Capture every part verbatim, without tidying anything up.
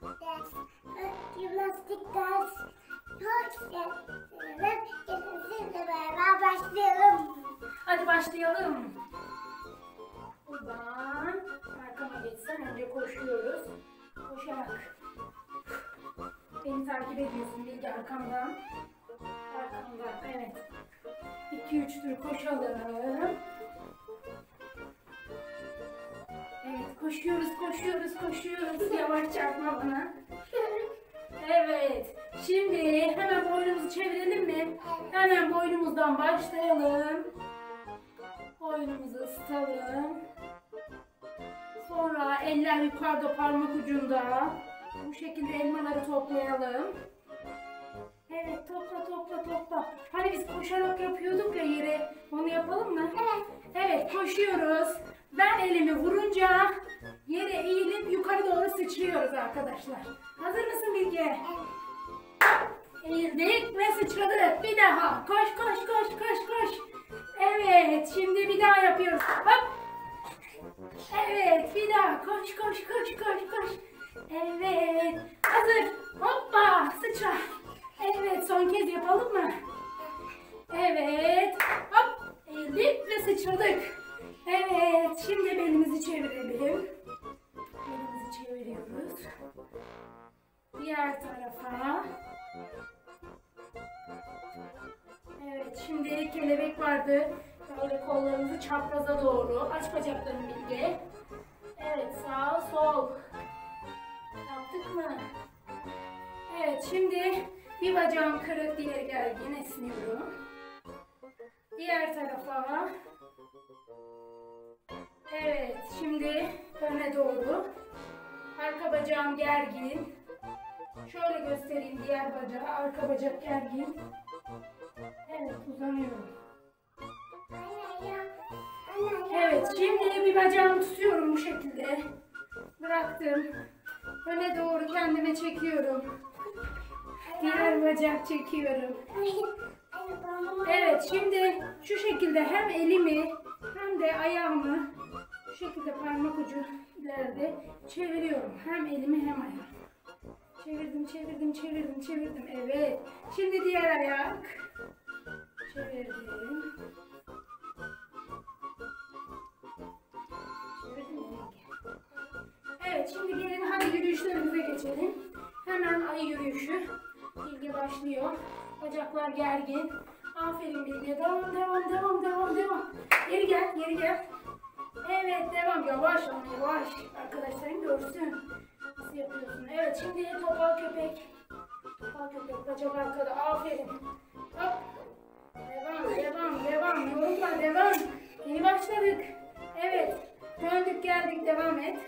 ders, jimnastik ders. Çok seviyorum. Sizinle beraber başlayalım. Hadi başlayalım. Buradan arkama geçsen önce koşuyoruz. Koşarak. Beni takip ediyorsun Bilge arkamdan. Arkamdan, evet. iki üç tur koşalım. Evet, koşuyoruz, koşuyoruz, koşuyoruz. Yavaş çarpma bana. Evet, şimdi hemen boynumuzu çevirelim mi? Hemen boynumuzdan başlayalım. Boynumuzu ısıtalım. Sonra eller yukarıda, parmak ucunda. Bu şekilde elmaları toplayalım. Evet, topla topla topla. Hani biz koşarak yapıyorduk ya yere. Onu yapalım mı? Evet. Evet, koşuyoruz. Ben elimi vurunca yere eğilip yukarı doğru sıçrıyoruz arkadaşlar. Hazır mısın Bilge? Evet. Eğildik ve sıçradık. Bir daha. Koş koş koş koş koş. Evet, şimdi bir daha yapıyoruz. Hop. Evet, bir daha. Koş koş koş koş koş. Evet. Hazır. Hoppa. Sıçra. Evet, son kez yapalım mı? Evet. Hop. Eğildik ve sıçradık. Evet, şimdi belimizi çevirelim. Belimizi çeviriyoruz. Diğer tarafa. Evet, şimdi kelebek vardı. Böyle kollarımızı çapraza doğru. Aç bacaklarını Bilge. Evet, sağ, sol. Yaptık mı? Evet, şimdi bir bacağım kırık, diğeri gergin, esniyorum. Diğer tarafa. Evet, şimdi öne doğru. Arka bacağım gergin. Şöyle göstereyim diğer bacağı. Arka bacak gergin. Evet, uzanıyorum. Evet, şimdi bir bacağımı tutuyorum bu şekilde. Bıraktım. Öne doğru kendime çekiyorum. Diğer bacak çekiyorum. Evet, şimdi şu şekilde hem elimi hem de ayağımı şu şekilde parmak ucu ileride çeviriyorum. Hem elimi hem ayağımı. Çevirdim, çevirdim, çevirdim, çevirdim. Evet. Şimdi diğer ayak. Çevirdim. Çevirdim mi? Evet, şimdi gelin hadi yürüyüşlerimize geçelim. Hemen ay yürüyüşü. Bilge başlıyor. Bacaklar gergin. Aferin Bilge. Devam, devam, devam, devam, devam. Geri gel, geri gel. Evet, devam. Yavaş ama yavaş. Arkadaşlarım görsün. Nasıl yapıyorsun? Evet, şimdi topal köpek. Topal köpek, bacak arkada. Aferin. Hop. Devam, devam, devam. Yorulma, devam. Yeni başladık. Evet. Döndük, geldik. Devam et.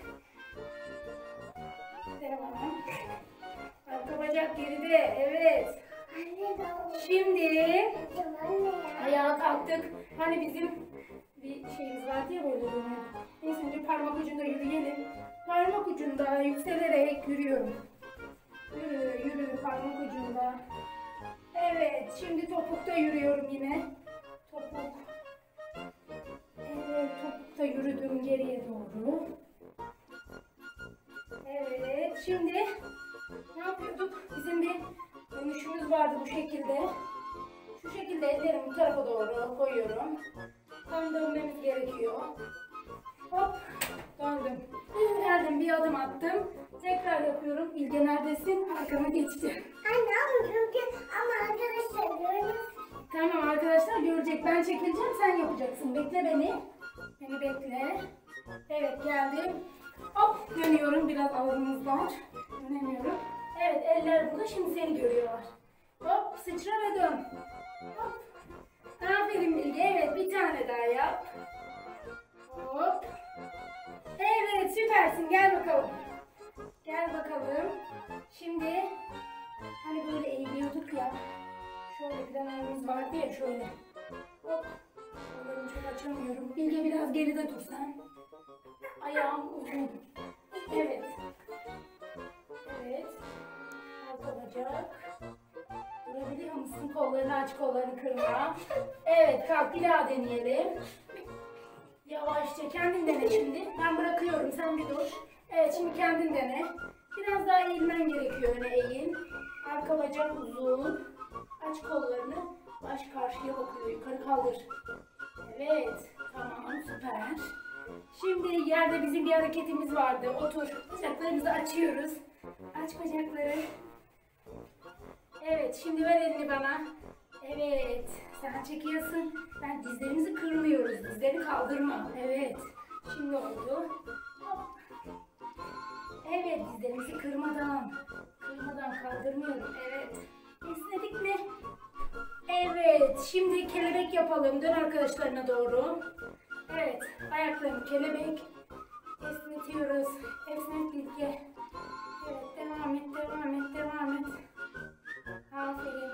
Devam. Arka bacak geride. Evet. Şimdi ayağa kalktık. Hani bizim bir şeyimiz vardı ya böyle dönüyordu. Neyse önce parmak ucunda yürüyelim. Parmak ucunda yükselerek yürüyorum. Yürü, yürü parmak ucunda. Evet, şimdi topukta yürüyorum yine. Topuk. Evet, topukta yürüdüm geriye doğru. Evet, şimdi ne yapıyorduk? Bizim bir dönüşümüz vardı bu şekilde. Şu şekilde ellerimi bu tarafa doğru koyuyorum. Tam dönmemiz gerekiyor. Hop, döndüm. Geldim, bir adım attım. Tekrar yapıyorum. Bilge neredesin? Arkama geçti. Anne ama çünkü ama arkadaşlar görüyoruz. Tamam arkadaşlar görecek. Ben çekileceğim, sen yapacaksın. Bekle beni. Beni bekle. Evet, geldim. Hop, dönüyorum. Biraz ağzımız var. Dönemiyorum. Evet, eller burada. Şimdi seni görüyorlar. Hop, sıçra ve dön. Hop. Aferin Bilge. Evet, bir tane daha yap. Hop. Evet, süpersin. Gel bakalım. Gel bakalım. Şimdi hani böyle eğiliyorduk ya. Şöyle planlarımız vardı ya şöyle. Hop. Kollarımı çok açamıyorum. Bilge biraz geride dur sen. Ayağım uzun. Evet. Evet. Arka bacak. Durabiliyor musun? Kollarını aç, kollarını kırma. Evet, kalk bir daha deneyelim. Yavaşça kendin dene şimdi. Ben bırakıyorum, sen bir dur. Evet, şimdi kendin dene. Biraz daha eğilmen gerekiyor. Öne eğil. Arka bacak uzun. Aç kollarını. Baş karşıya bakıyor. Yukarı kaldır. Evet. Tamam. Süper. Şimdi yerde bizim bir hareketimiz vardı. Otur. Bacaklarımızı açıyoruz. Aç bacakları. Evet. Şimdi ver elini bana. Evet. Sen çekiyorsun. Ben dizlerimizi kırmıyoruz. Dizleri kaldırma. Evet. Şimdi oldu. Hop. Evet. Dizlerimizi kırmadan. Kırmadan kaldırmıyorum. Evet. Esnedik mi? Evet. Şimdi kelebek yapalım. Dön arkadaşlarına doğru. Evet. Ayaklarını kelebek. Esnetiyoruz. Esnet Bilge. Evet. Devam et. Devam et. Devam et. Aferin.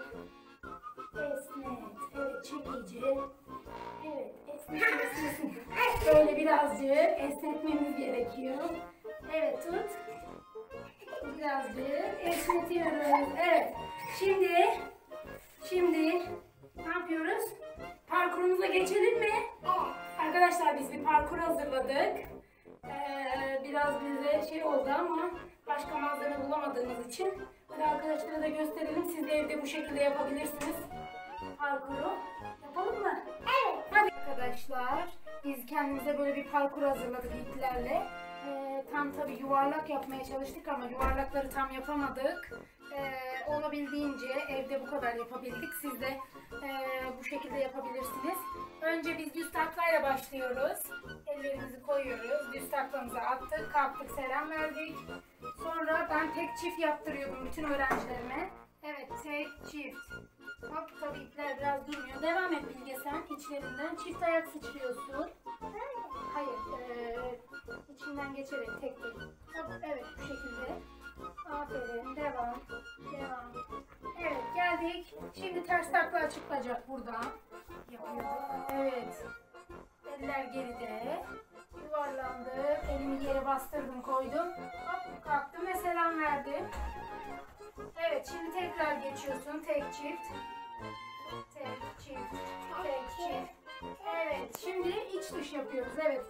Esnet. Evet. Çekici. Evet. Esnet. Esnesin. Böyle birazcık esnetmemiz gerekiyor. Evet. Tut. Birazcık esnetiyoruz. Evet. Şimdi Şimdi ne yapıyoruz? Parkurumuza geçelim mi? Arkadaşlar biz bir parkur hazırladık. Ee, biraz bize şey oldu ama başka malzeme bulamadığımız için. Hadi arkadaşlara da gösterelim. Siz de evde bu şekilde yapabilirsiniz. Parkuru yapalım mı? Evet. Hadi arkadaşlar. Biz kendimize böyle bir parkur hazırladık iplerle. Ee, tam tabii yuvarlak yapmaya çalıştık ama yuvarlakları tam yapamadık. Ee, olabildiğince evde bu kadar yapabildik. Siz de e, bu şekilde yapabilirsiniz. Önce biz düz taklayla başlıyoruz. Ellerimizi koyuyoruz. Düz taklamızı attık, kalktık, selam verdik. Sonra ben tek çift yaptırıyordum bütün öğrencilerime. Evet, tek çift. Hop, tabii ipler biraz durmuyor. Devam et Bilge sen içlerinden. Çift ayak sıçrıyorsun. Hayır, e, içinden geçerek tek tek. Hop, evet bu şekilde. Aferin, devam, devam. Evet, geldik. Şimdi ters takla açık bacak buradan. Yapıyorduk. Evet. Eller geride. Yuvarlandım. Elimi yere bastırdım, koydum. Hop, kalktım ve selam verdim. Evet, şimdi tekrar geçiyorsun. Tek çift. Tek çift. Tek çift. Evet, şimdi iç dış yapıyoruz. Evet.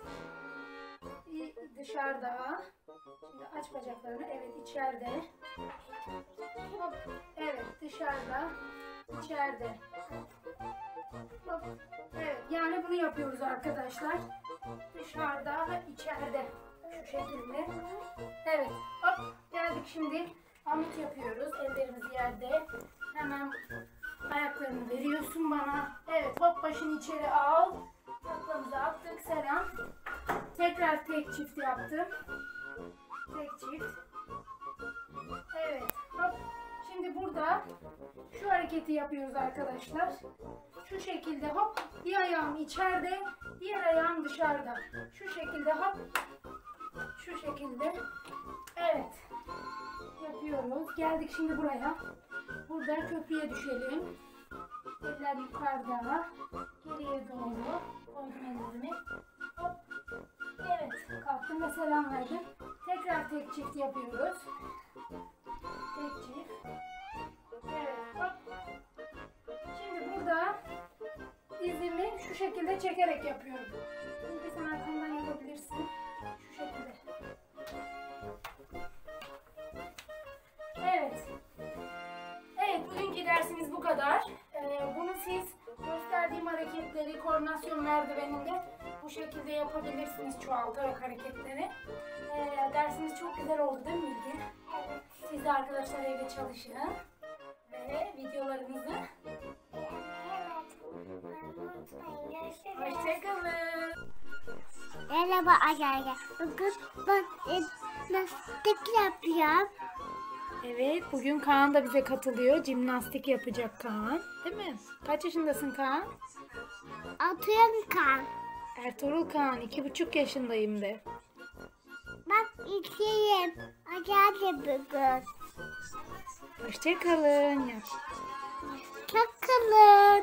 Dışarıda. Şimdi aç bacaklarını. Evet, içeride. Hop. Evet, dışarıda. İçeride. Hop. Evet, yani bunu yapıyoruz arkadaşlar. Dışarıda ve içeride. Şu şekilde. Evet. Hop. Geldik şimdi. Hamit yapıyoruz. Ellerimiz yerde. Hemen ayaklarını veriyorsun bana. Evet. Hop, başını içeri al. Taklamızı attık. Selam. Tekrar tek çift yaptım. Tek çift. Evet. Hop. Şimdi burada şu hareketi yapıyoruz arkadaşlar. Şu şekilde hop. Bir ayağım içeride. Diğer ayağım dışarıda. Şu şekilde hop. Şu şekilde. Evet. Yapıyoruz. Geldik şimdi buraya. Burada köprüye düşelim. Eller yukarıda. Geriye doğru. Koydum ellerimi. Hop. Evet. Kalktım ve selam verdim. Tekrar tek çift yapıyoruz. Tek çift. Evet. Hop. Şimdi burada dizimi şu şekilde çekerek yapıyorum. Şimdi sen arkamdan yapabilirsin. Şu şekilde. Evet. Evet, bugünkü dersimiz bu kadar. Ee, bunu siz gösterdiğim hareketleri koordinasyon merdiveninde bu şekilde yapabilirsiniz, çoğaltarak hareketleri. Ee, dersimiz çok güzel oldu değil mi Bilge? Evet. Siz de arkadaşlar evde çalışın. Ve videolarımızı hoşçakalın. Merhaba arkadaşlar. Bugün ben jimnastik yapıyorum. Evet, bugün Kaan da bize katılıyor. Jimnastik yapacak Kaan. Değil mi? Kaç yaşındasın Kaan? Atıyorum kan. Ertuğrul Kaan, iki buçuk yaşındayım de. Ben ikiyim. Arkadaşlar bugün. Hoşçakalın. Yap. Çok kalın.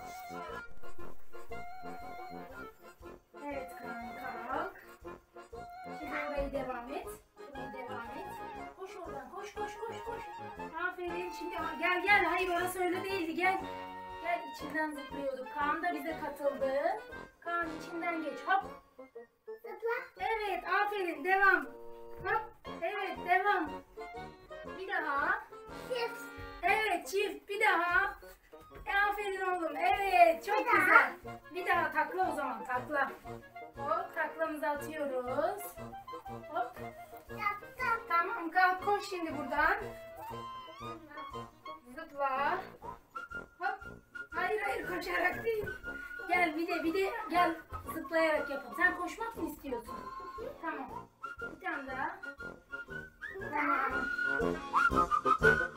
Evet Kaan, kalk. Şimdi orayı devam et. Orayı devam et. Koş oradan, koş koş koş koş. Aferin. Şimdi gel gel. Hayır, orası öyle değildi. Gel. Gel, içinden zıplıyorduk. Kaan da bize katıldı. Kaan içinden geç. Hop. Zıpla. Evet, aferin. Devam. Hop. Evet, devam. Evet çift bir daha. E, aferin oğlum. Evet çok güzel. Bir daha takla o zaman takla. Hop taklamızı atıyoruz. Hop. Yaptım. Tamam kalk koş şimdi buradan. Zıpla. Hop. Hayır hayır koşarak değil. Gel bir de bir de gel zıplayarak yapalım. Sen koşmak mı istiyorsun? Tamam. Bir tane daha. Tamam.